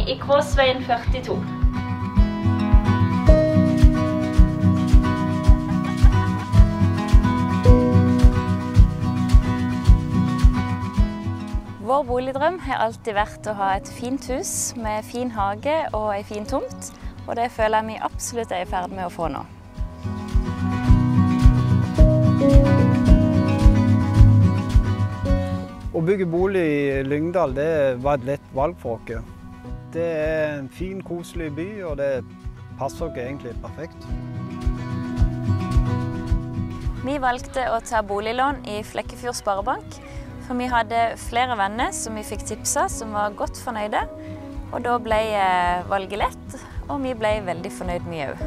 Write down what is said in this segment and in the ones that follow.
i Kråsveien 42. Vår boligdrøm har alltid vært å ha et fint hus med fin hage og en fin tomt, og det føler jeg vi absolutt er i ferd med å få nå. Å bygge bolig i Lyngdal det var et lett valg for oss. Det er en fin, koselig by, og det passer oss egentlig perfekt. Vi valgte å ta boliglån i Flekkefjord Sparebank, for vi hadde flere venner som vi fikk tipsa som var godt fornøyde. Og da ble valget lett, og vi ble veldig fornøyd vi også.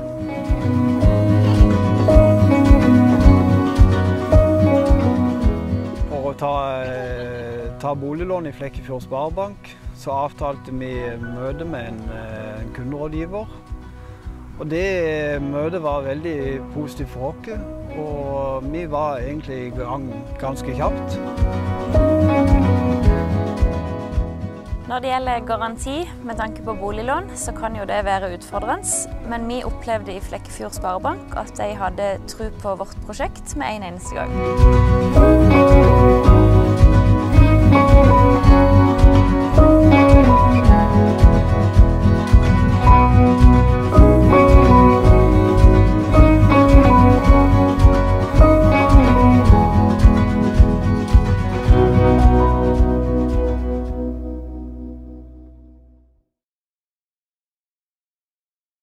For å ta boliglån i Flekkefjord Sparebank, så avtalte vi møte med en kunderådgiver. Og det møtet var veldig positivt for oss, og vi var egentlig i gang ganske kjapt. Når det gjelder garanti med tanke på boliglån, så kan jo det være utfordrende, men vi opplevde i Flekkefjord Sparebank at de hadde tro på vårt prosjekt med en eneste gang.